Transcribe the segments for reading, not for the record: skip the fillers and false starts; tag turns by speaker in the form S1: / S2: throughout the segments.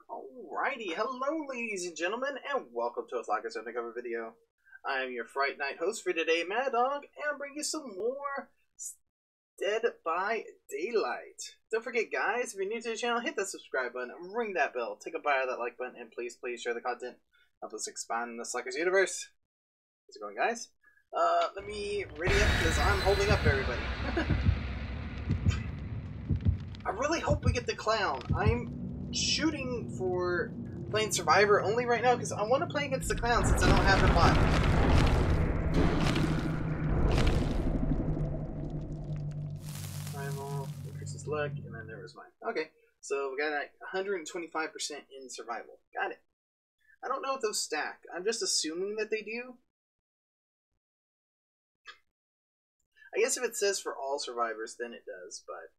S1: Alrighty, hello ladies and gentlemen, and welcome to a Flockers Undercover video. I am your Fright Night host for today, Mad Dog, and I'm bringing you some more Dead by Daylight. Don't forget guys, if you're new to the channel, hit that subscribe button, ring that bell, take a bite of that like button, and please share the content. Help us expand the Slackers universe. How's it going guys? Let me ready up because I'm holding up everybody. I really hope we get the clown. I'm shooting for playing Survivor only right now because I want to play against the clown since I don't have the bot. Survival increases luck, and then there was mine. Okay, so we got 125% in survival. Got it. I don't know if those stack. I'm just assuming that they do. I guess if it says for all survivors, then it does, but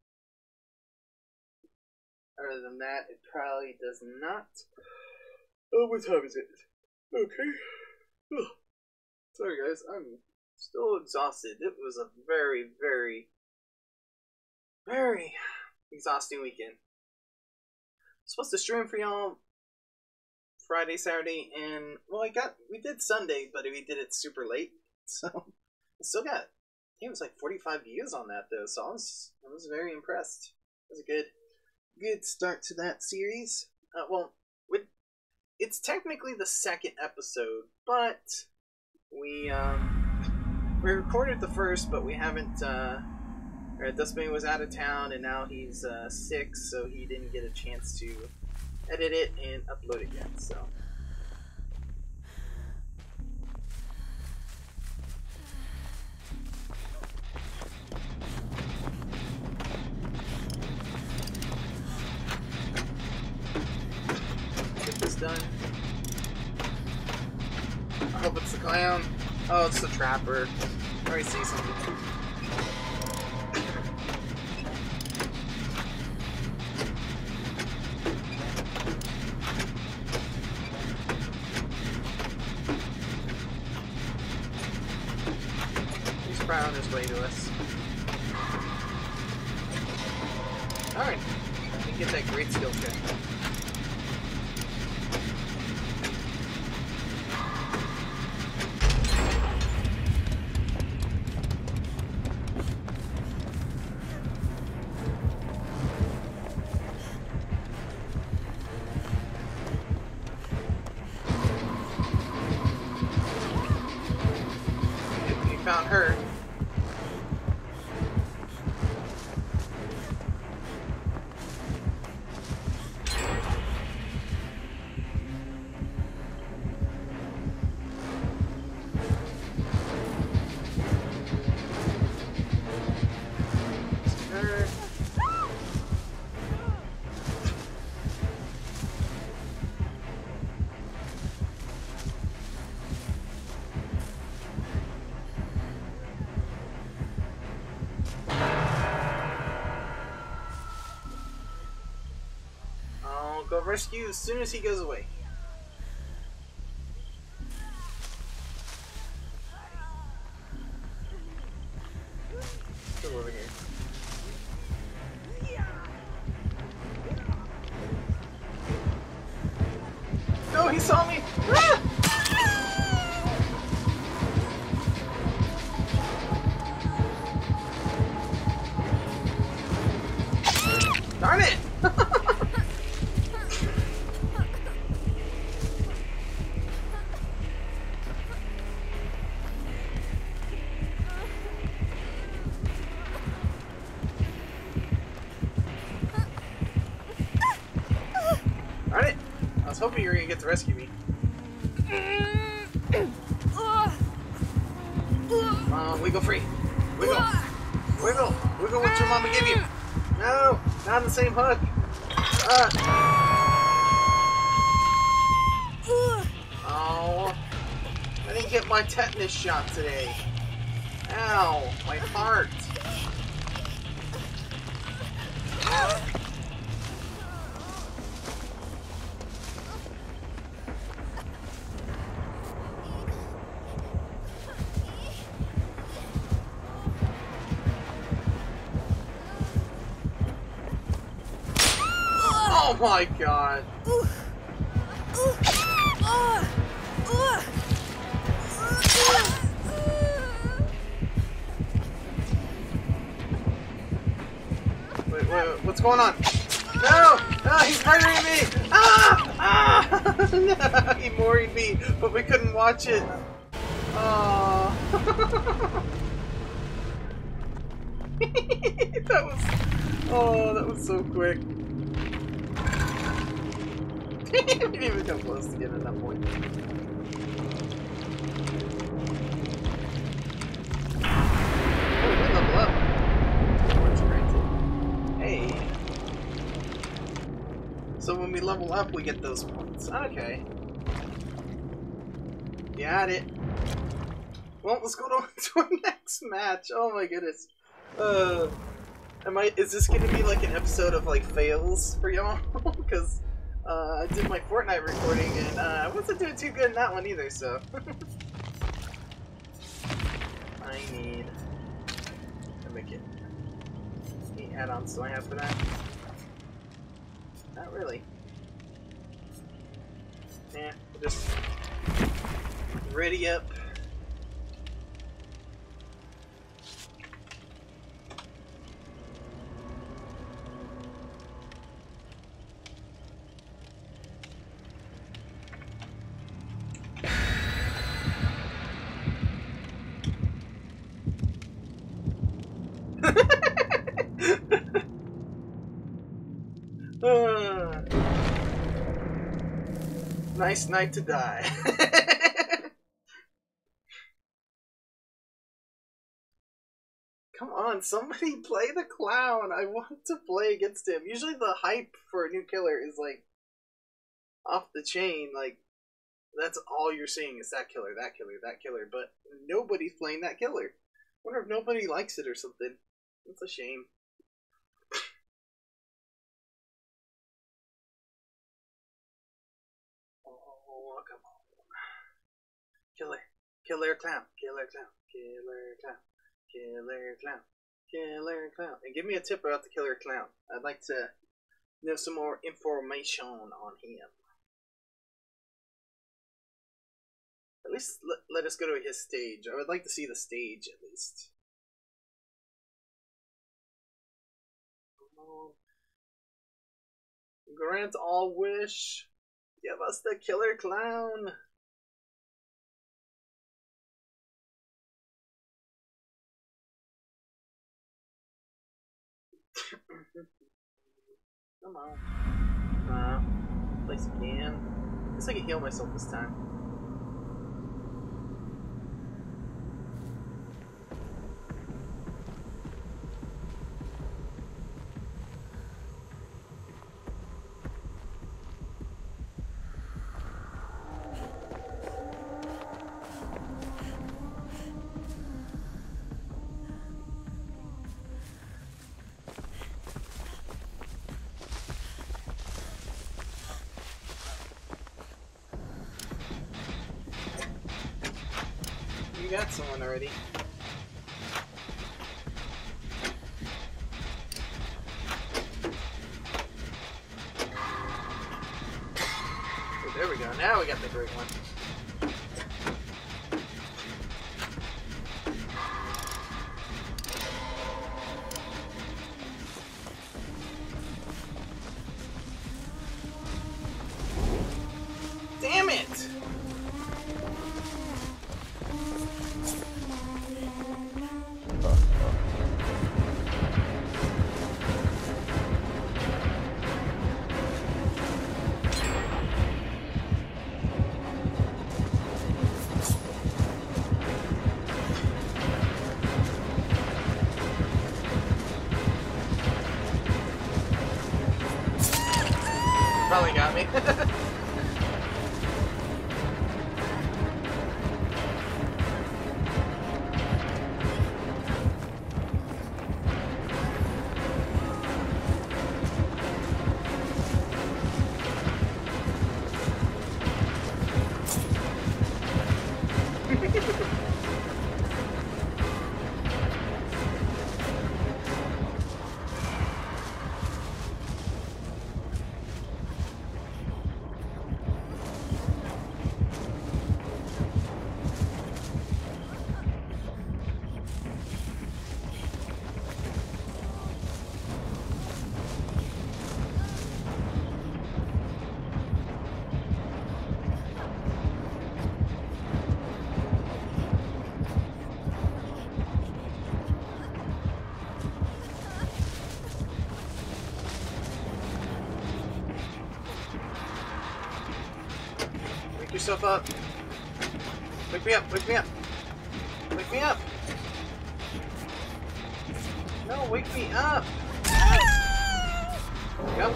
S1: other than that, it probably does not. Oh, what time is it? Okay. Ugh. Sorry guys, I'm still exhausted. It was a very, very, very exhausting weekend. I'm supposed to stream for y'all Friday, Saturday, and well, we did Sunday, but we did it super late, so I still got, I think it was like 45 views on that though, so I was very impressed. It was a good start to that series. Well, it's technically the second episode, but we recorded the first, but we haven't. Dustman was out of town, and now he's sick, so he didn't get a chance to edit it and upload it yet. So. Done. I hope it's the clown. Oh, it's the trapper. I already see something. He's probably on his way to us. Alright. I can get that great skill check. Found her. Go rescue as soon as he goes away. Go over here. No, he saw me! Ah! Darn it! Darn it! I was hoping you were gonna get to rescue me. Come on, wiggle free. Wiggle. Wiggle. Wiggle what your mama give you. No, not in the same hook. Oh, I didn't get my tetanus shot today. Ow, my heart. Oh my god. Wait, what's going on? No! No, he's murdering me! Ah! Ah! No, he moried me, but we couldn't watch it. Oh. That was so quick. We didn't even come close to getting at that point. Oh, we did level up. Hey. So when we level up, we get those points. Okay. Got it. Well, let's go to our next match. Oh my goodness. Is this gonna be like an episode of like fails for y'all? Because I did my Fortnite recording and I wasn't doing too good in that one either, so. I need to make it. Any add-ons do I have for that? Not really. Yeah, we'll just ready up. Nice night to die. Come on, somebody play the clown. I want to play against him. Usually the hype for a new killer is like off the chain. Like that's all you're seeing is that killer, that killer, that killer. But nobody's playing that killer. Wonder if nobody likes it or something. It's a shame. Oh, come on. Killer clown, killer clown, killer clown, killer clown, killer clown. And give me a tip about the killer clown. I'd like to know some more information on him. At least let us go to his stage. I would like to see the stage at least. Grant all wish. Give us the killer clown. Come on. Place again. I guess I can heal myself this time. You got someone already. Oh, there we go. Now we got the great one. Damn it! Probably got me. yourself up. Wake me up, wake me up. Wake me up. No, wake me up. Yep.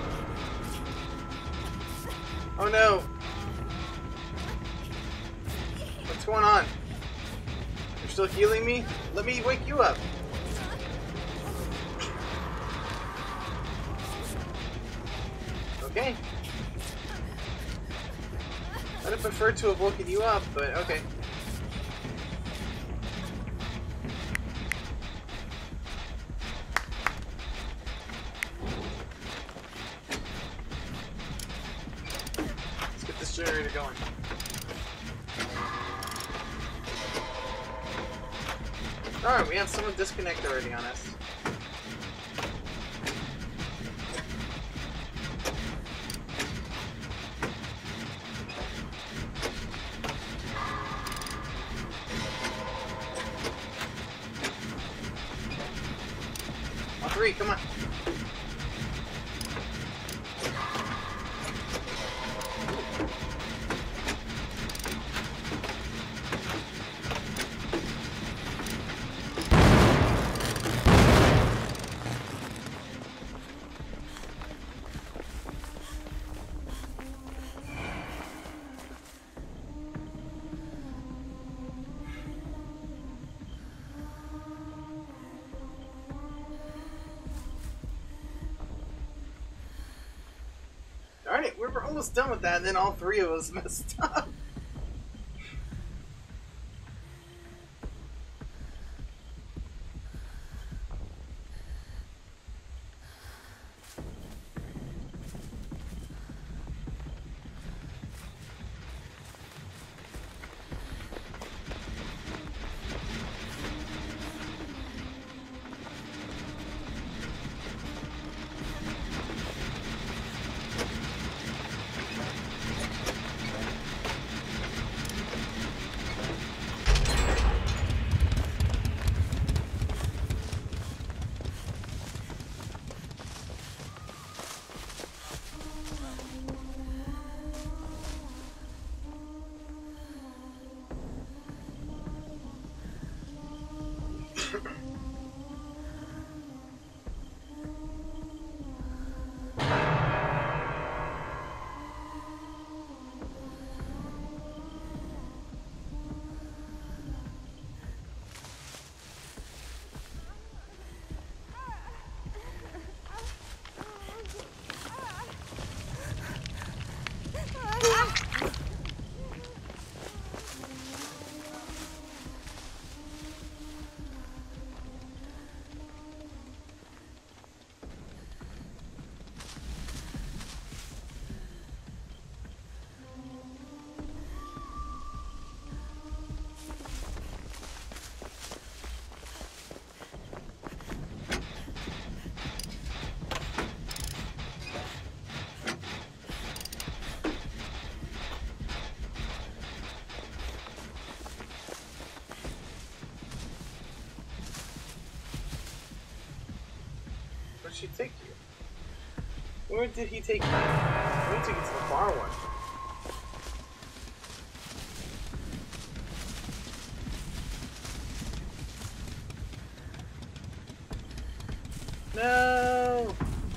S1: Oh no. What's going on? You're still healing me? Let me wake you up. Okay. I'd have preferred to have woken you up, but okay. Let's get this generator going. Alright, we have someone disconnect already on us. Three, come on. Darn it, we were almost done with that, and then all three of us messed up. Where'd she take you? Where did he take you? He took you to the far one. No!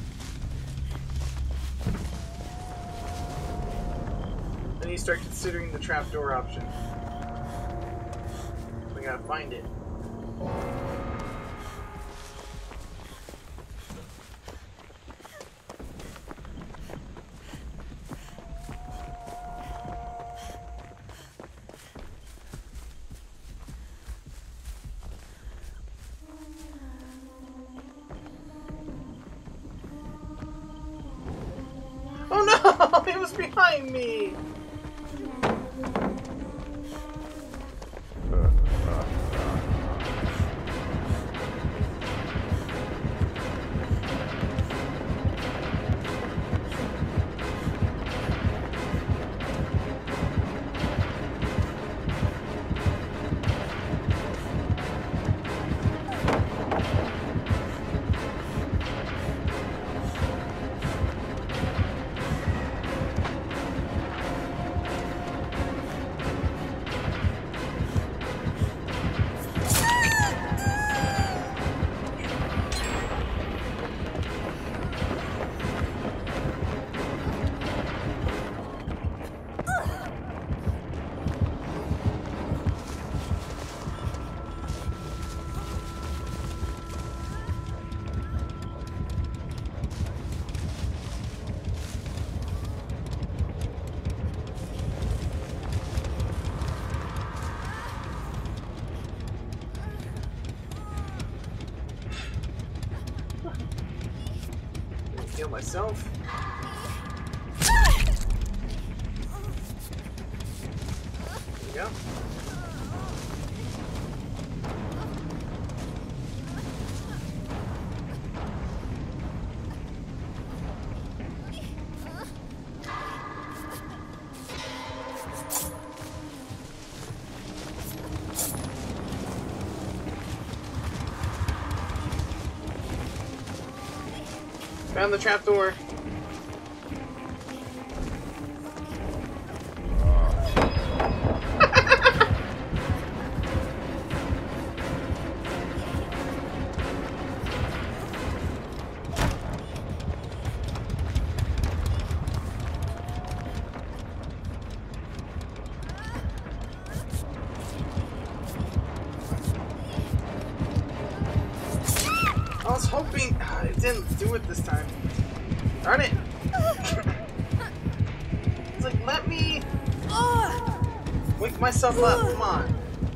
S1: Then you start considering the trapdoor option. We gotta find it. Oh no! It was behind me! myself. There we go. Found the trapdoor. I was hoping it didn't do it this time. Darn it! It's like, let me wake myself up. Come on.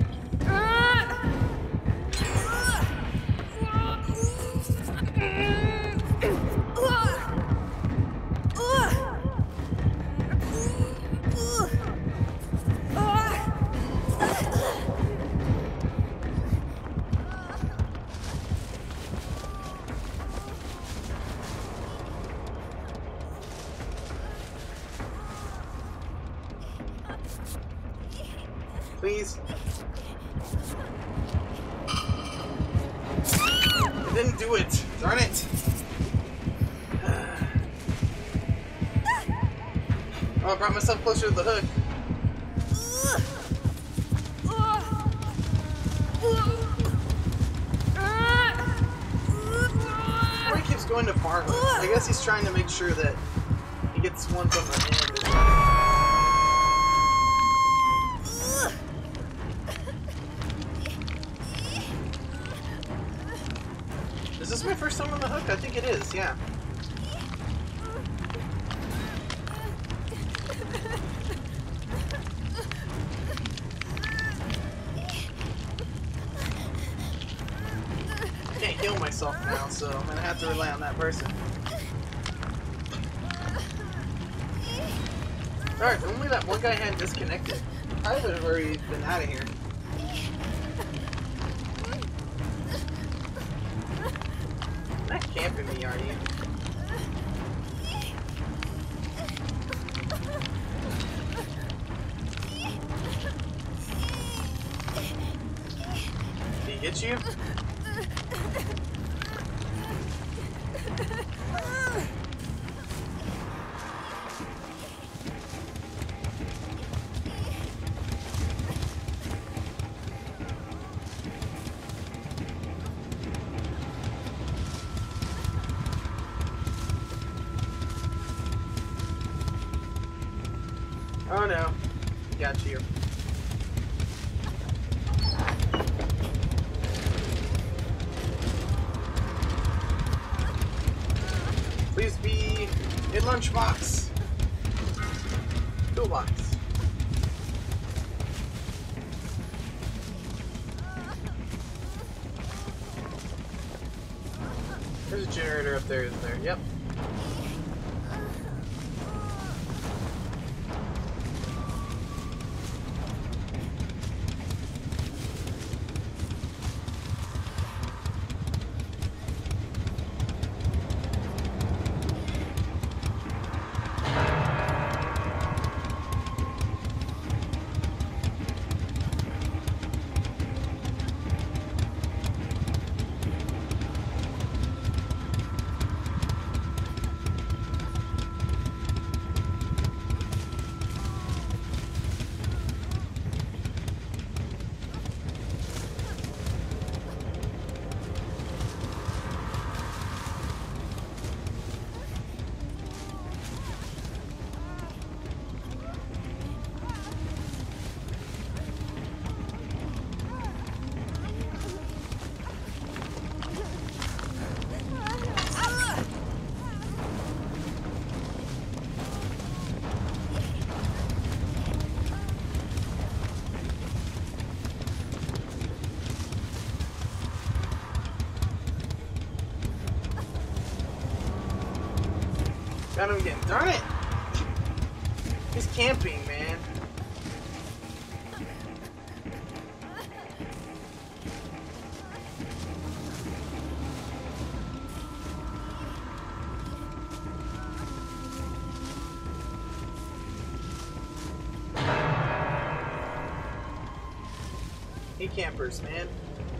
S1: Please. I didn't do it. Darn it. Oh, I brought myself closer to the hook. Why he keeps going to far hook? I guess he's trying to make sure that he gets one from the end. Is this my first time on the hook? I think it is, yeah. I can't heal myself now, so I'm gonna have to rely on that person. Alright, only that one guy had disconnected. I would have already been out of here. You're not camping me, are you? Did he get you? Oh no, got you. Please be a lunchbox. Toolbox. There's a generator up there, isn't there? Yep. Got him again. Darn it! He's camping, man. Hey, campers, man.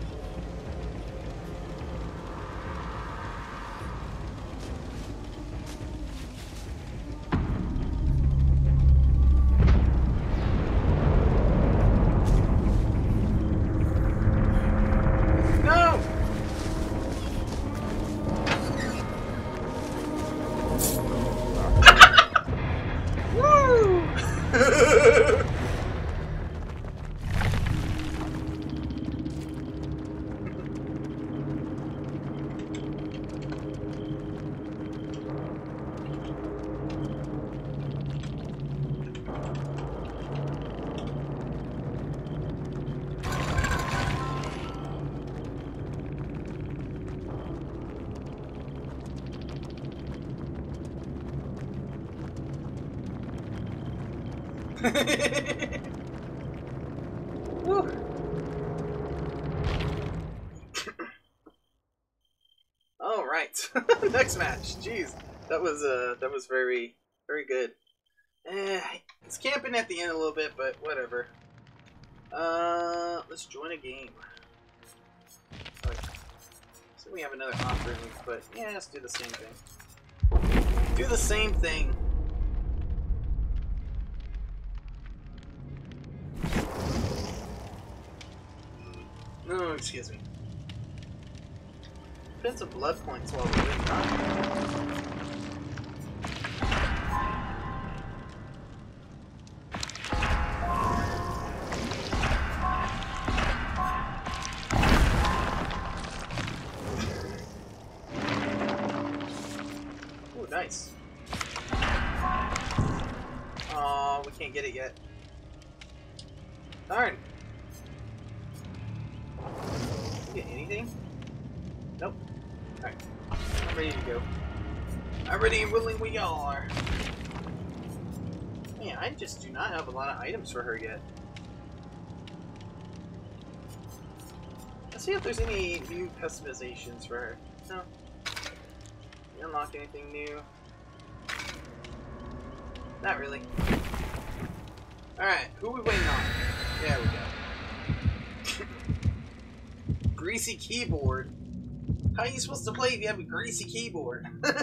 S1: All right, next match. Jeez, that was very good. It's camping at the end a little bit, but whatever. Let's join a game. Okay. So we have another offering, but yeah, let's do the same thing. Do the same thing. No, excuse me. Spend some blood points while we're doing that. Ooh, nice. Oh, we can't get it yet. Darn. Get anything? Nope. Alright. I'm ready to go. I'm ready and willing we are. Man, I just do not have a lot of items for her yet. Let's see if there's any new customizations for her. No. Unlock anything new? Not really. Alright, who are we waiting on? There we go. Greasy keyboard. How are you supposed to play if you have a greasy keyboard?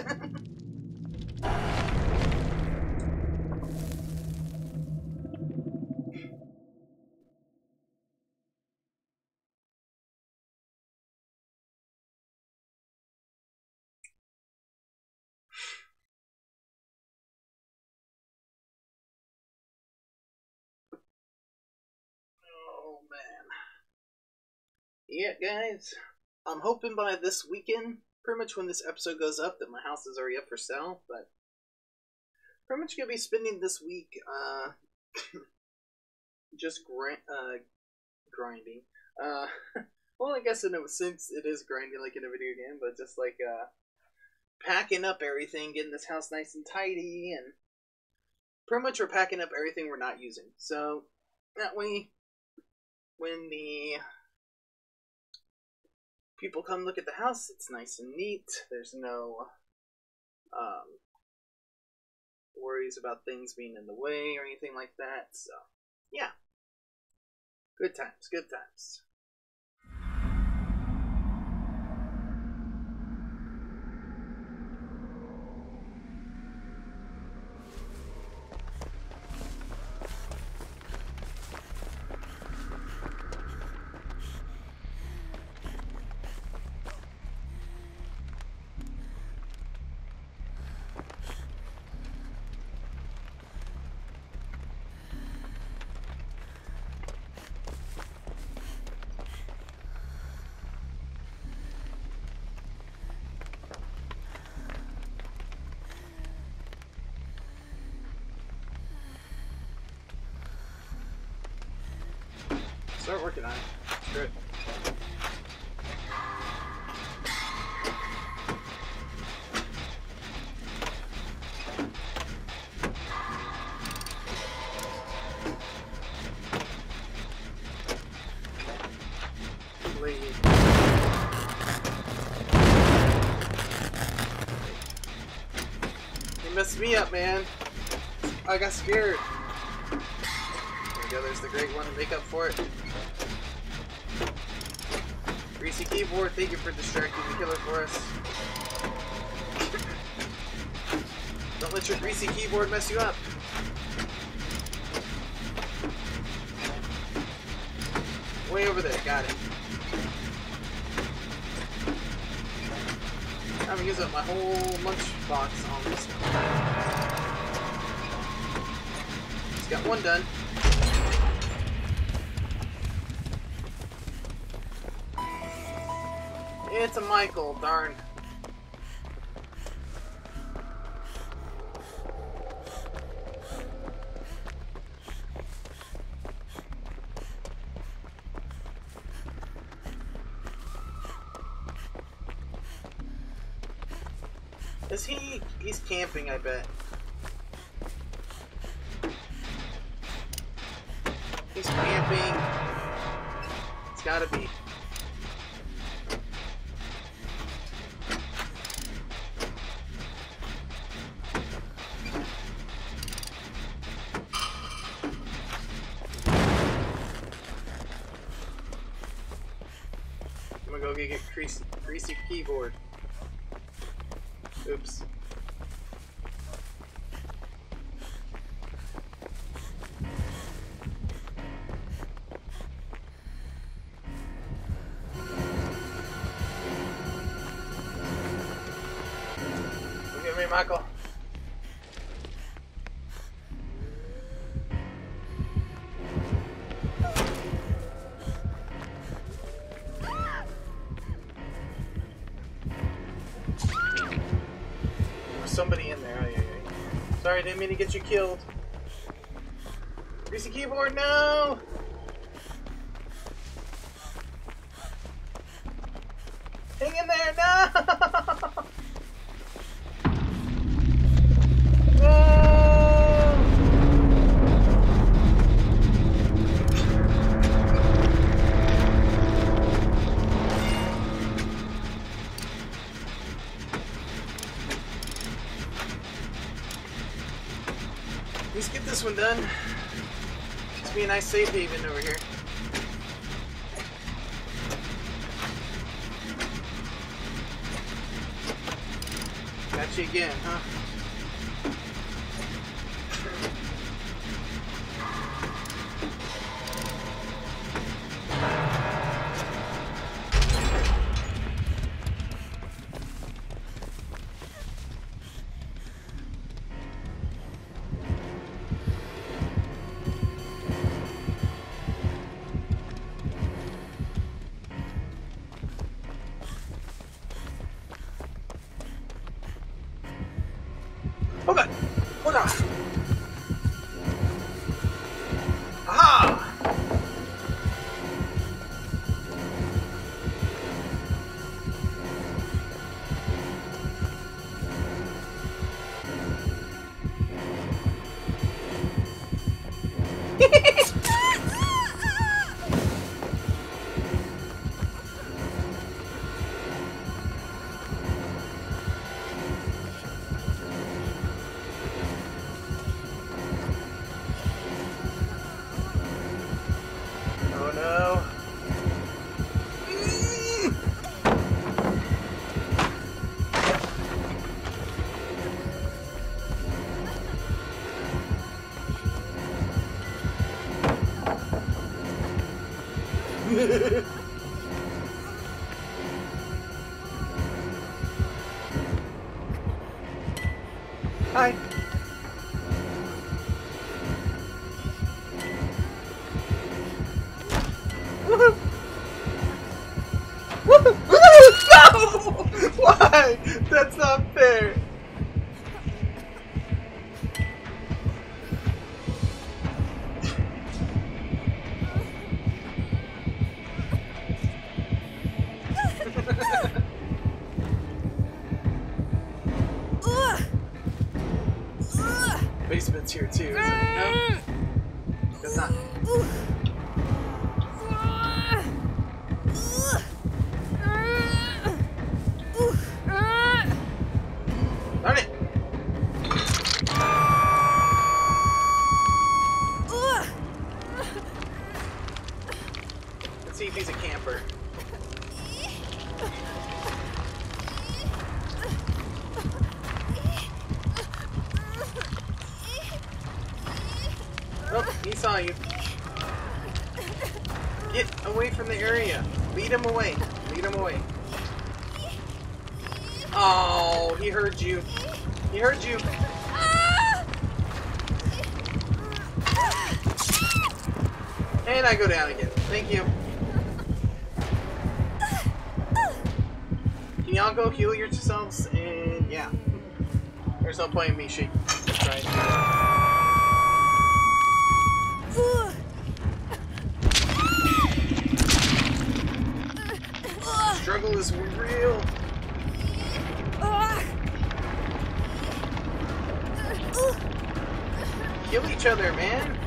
S1: Oh man. Yeah, guys. I'm hoping by this weekend, pretty much when this episode goes up, that my house is already up for sale, but pretty much gonna be spending this week, just grinding. Well, I guess in a sense it is grinding like in a video game, but just like, packing up everything, getting this house nice and tidy, and pretty much we're packing up everything we're not using. So, that way, when the people come look at the house, it's nice and neat. There's no worries about things being in the way or anything like that. So, yeah. Good times, good times. Start working on it. Good. messed me up, man. I got scared. There we go, there's the great one to make up for it. Greasy keyboard, thank you for distracting the killer for us. Don't let your greasy keyboard mess you up. Way over there, got it. I'm gonna use up my whole lunchbox on this one. Just got one done. It's a Michael, darn. He's camping, I bet. He's camping. It's gotta be. I'm gonna go get greasy keyboard. Oops. Look at me, Michael. Somebody in there. Sorry, didn't mean to get you killed. Greasy keyboard, no! Hang in there, no! No! Let's get this one done. It's be a nice safe haven over here. Got you again, huh? Oh god! Hold on! Aha! Oh no. Hi. Woohoo! Woohoo! No! Why? That's not fair. Basement's here too, is it? No? It's not. Darn it! Oh, he saw you. Get away from the area. Lead him away. Lead him away. Oh, he heard you. He heard you. And I go down again. Thank you. Can y'all go heal yourselves? And yeah. There's no point in me shaking. That's right. Struggle is real. Kill each other, man.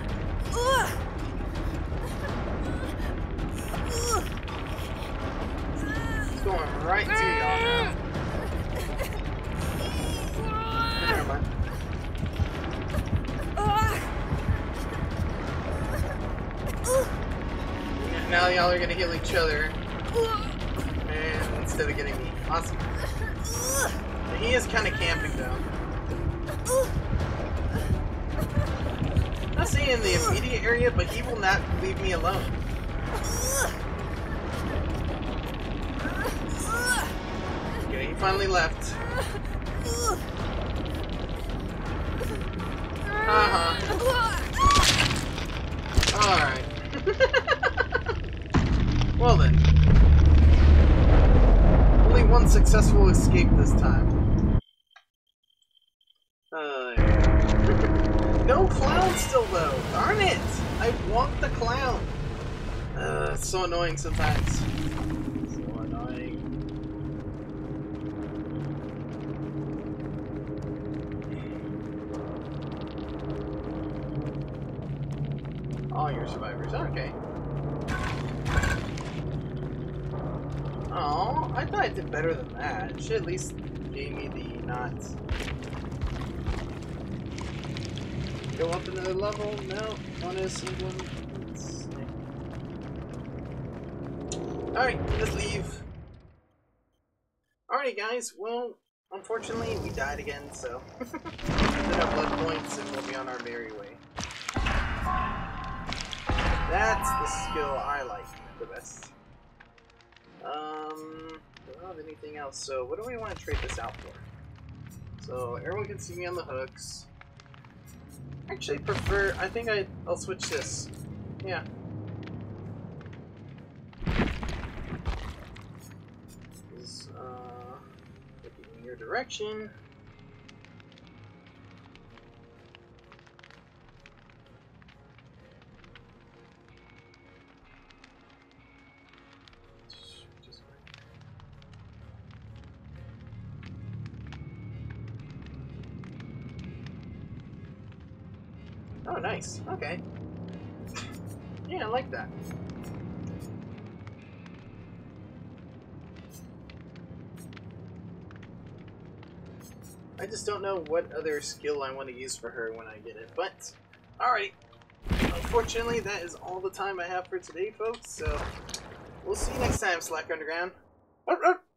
S1: He's going right to y'all now. Never mind. Now y'all are gonna heal each other. And instead of getting me. Awesome. He is kind of camping though. Not saying in the immediate area, but he will not leave me alone. Okay, he finally left. Alright. Well then. Only one successful escape this time. No clown still though. Darn it! I want the clown. It's so annoying sometimes. So annoying. All your survivors. Okay. Oh, I thought I did better than that. It should at least gave me the not. Go up another level? No. Bonus England. Alright, let's leave. Alright guys, well, unfortunately we died again, so did our blood points and we'll be on our merry way. That's the skill I like the best. I don't have anything else, so what do we want to trade this out for? So everyone can see me on the hooks. I actually prefer, I think I'll switch this. Yeah. Is looking in your direction. Oh, nice. Okay. Yeah, I like that. I just don't know what other skill I want to use for her when I get it, but alright. Unfortunately, that is all the time I have for today, folks, so we'll see you next time, Slack Underground.